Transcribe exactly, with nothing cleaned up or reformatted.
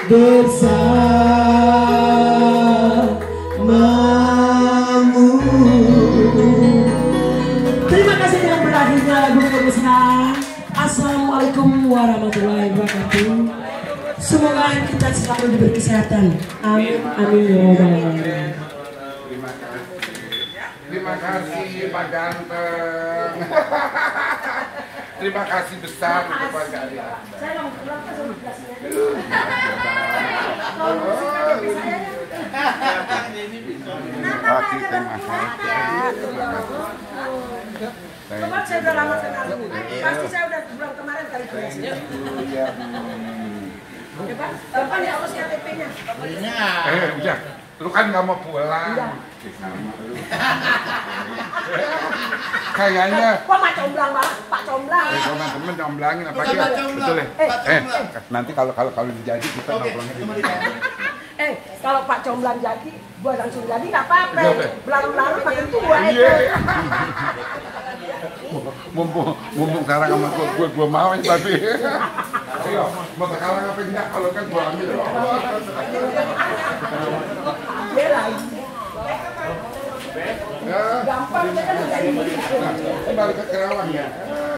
bersamamu. Terima kasih dengan berakhirnya lagu Kesena. Assalamualaikum warahmatullahi wabarakatuh. Semoga kita selalu diberi kesehatan. Amin, amin ya rabbal alamin. Terima kasih. Terima kasih Pak Ganteng. Terima kasih besar untuk Pak Ganteng. Saya mau pulang ke sebelasnya. Pasti terima kasih. Bapak saya udah lama kenal. Pasti saya udah pulang kemarin kali biasanya. Ya Pak, Bapak nih harus K T P-nya. Eh, udah. Lu kan nggak mau pulang. Kayaknya. Kok Pak Comblang Pak? Pak Comblang. Eh, sama temen comblangin apa gitu. Betul ya? Eh, nanti kalau kalau kalau jadi kita nongkrongnya di mana? Eh, kalau Pak Comblang jadi, gua langsung jadi nggak apa-apa. Belang-belang makin tua itu. Mumpung mumpung sekarang sama gua gua, gua mau ya tapi. Ayo, mau sekarang apa enggak kalau kan gua ambil. Gampang kan jadi. Nah, balik ke Kerawang ya.